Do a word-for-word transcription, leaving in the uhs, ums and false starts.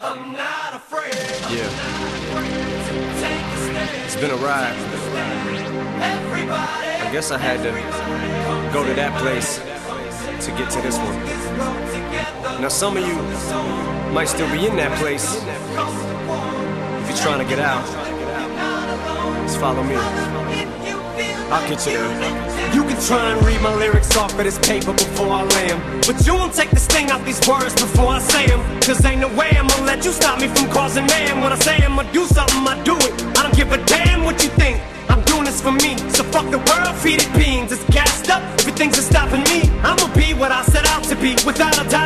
I'm not afraid. Yeah. Take a stand. It's been a ride. Everybody. I guess I had to go to that place to get to this one. Now some of you might still be in that place. If you're trying to get out, just follow me. I'll get you there. You can try and read my lyrics off of this paper before I lay 'em, but you won't take the sting out these words before I say 'em. Cause ain't no way I'm gonna let you stop me from causing mayhem. When I say I'm gonna do something, I do it. I don't give a damn what you think. I'm doing this for me, so fuck the world, feed it beans. It's gassed up, everything's stopping me. I'ma be what I set out to be, without a doubt.